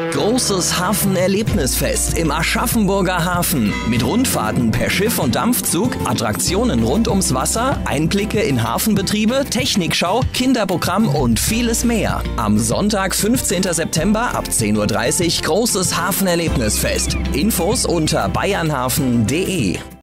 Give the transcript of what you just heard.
Großes Hafenerlebnisfest im Aschaffenburger Hafen. Mit Rundfahrten per Schiff und Dampfzug, Attraktionen rund ums Wasser, Einblicke in Hafenbetriebe, Technikschau, Kinderprogramm und vieles mehr. Am Sonntag, 15. September ab 10:30 Uhr großes Hafenerlebnisfest. Infos unter bayernhafen.de.